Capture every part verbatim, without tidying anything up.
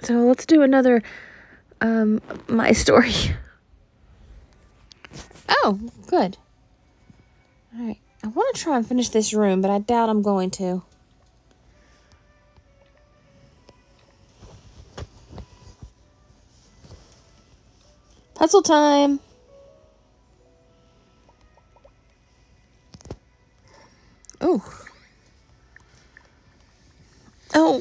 So let's do another um, My Story. Oh, good. Alright, I want to try and finish this room, but I doubt I'm going to. Puzzle time! Oh. Oh.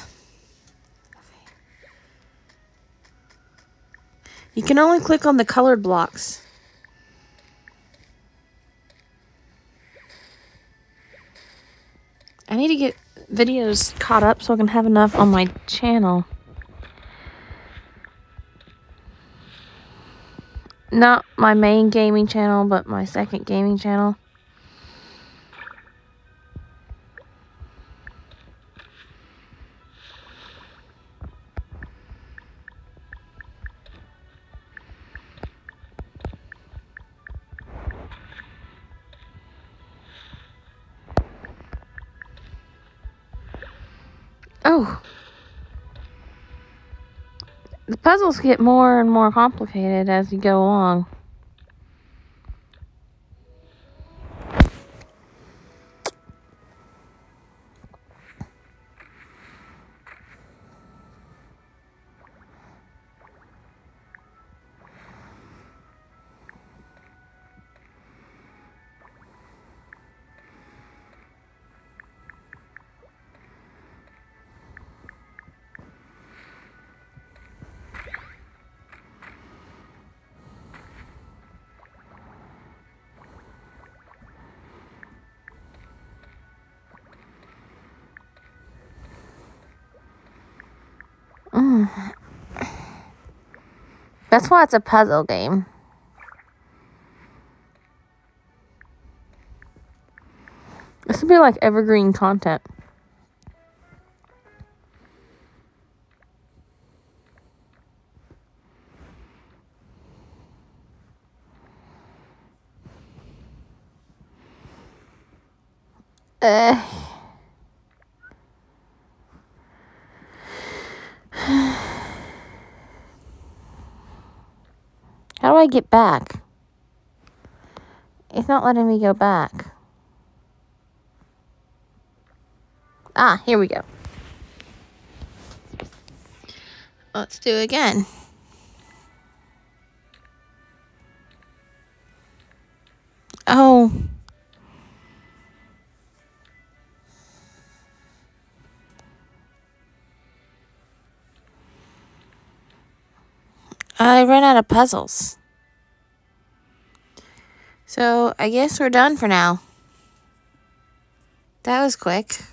You can only click on the colored blocks. I need to get videos caught up so I can have enough on my channel. Not my main gaming channel, but my second gaming channel. Oh. The puzzles get more and more complicated as you go along. Mm. That's why it's a puzzle game. This would be like evergreen content. Uh. How do I get back? It's not letting me go back. Ah, here we go. Let's do it again. Oh. I ran out of puzzles. So, I guess we're done for now. That was quick.